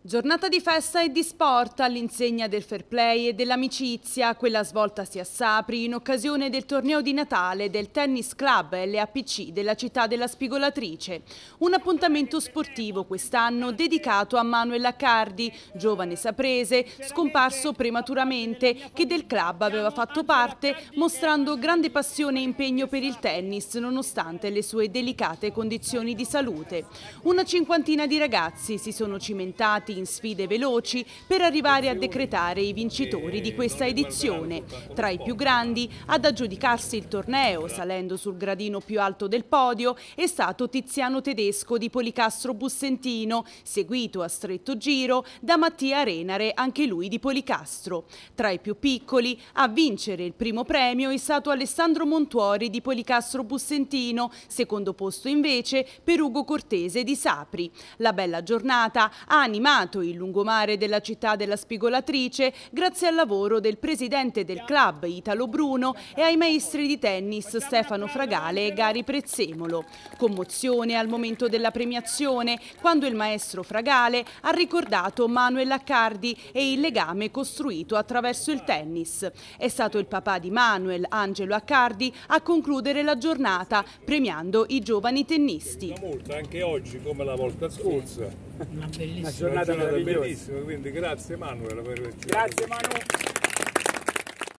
Giornata di festa e di sport all'insegna del fair play e dell'amicizia, quella svoltasi a Sapri in occasione del torneo di Natale del Tennis Club LAPC della città della Spigolatrice. Un appuntamento sportivo quest'anno dedicato a Manuel Accardi, giovane saprese, scomparso prematuramente, che del club aveva fatto parte mostrando grande passione e impegno per il tennis nonostante le sue delicate condizioni di salute. Una cinquantina di ragazzi si sono cimentati in sfide veloci per arrivare a decretare i vincitori di questa edizione. Tra i più grandi ad aggiudicarsi il torneo, salendo sul gradino più alto del podio, è stato Tiziano Tedesco di Policastro Bussentino, seguito a stretto giro da Mattia Renare, anche lui di Policastro. Tra i più piccoli, a vincere il primo premio è stato Alessandro Montuori di Policastro Bussentino, secondo posto invece per Ugo Cortese di Sapri. La bella giornata ha animato il lungomare della città della Spigolatrice grazie al lavoro del presidente del club Italo Bruno e ai maestri di tennis Stefano Fragale e Gari Prezzemolo. Commozione al momento della premiazione quando il maestro Fragale ha ricordato Manuel Accardi e il legame costruito attraverso il tennis. È stato il papà di Manuel, Angelo Accardi, a concludere la giornata premiando i giovani tennisti. Molto, anche oggi come la volta scorsa. Una bellissima Una giornata bellissima, quindi grazie Manuel per averci. Grazie Manu.